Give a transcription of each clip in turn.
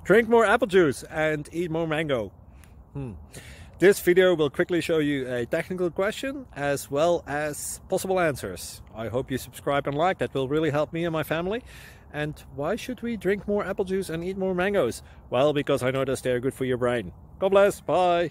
Drink more apple juice and eat more mango. This video will quickly show you a technical question as well as possible answers. I hope you subscribe and like, that will really help me and my family. And why should we drink more apple juice and eat more mangoes? Well, because I noticed they're good for your brain. God bless, bye!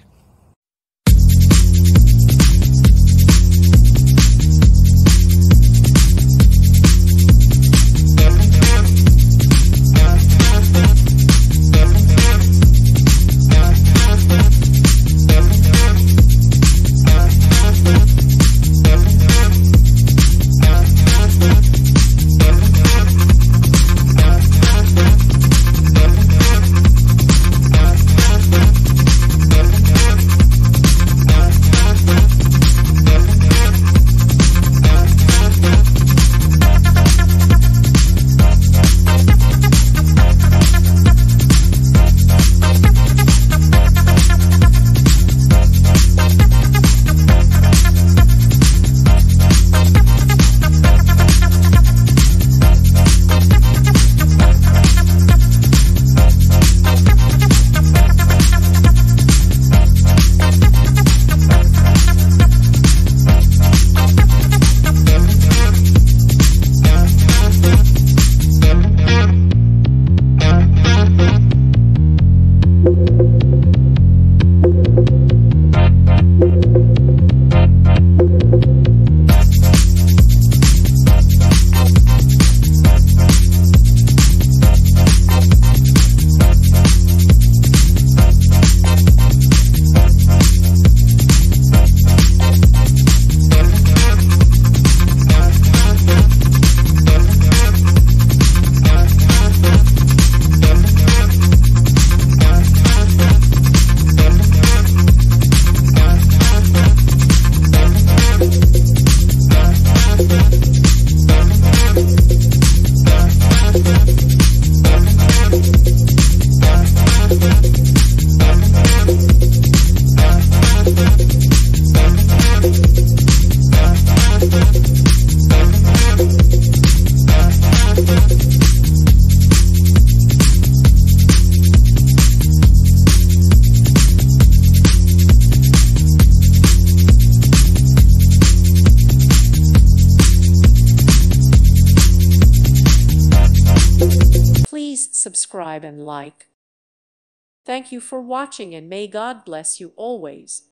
Please subscribe and like. Thank you for watching, and may God bless you always.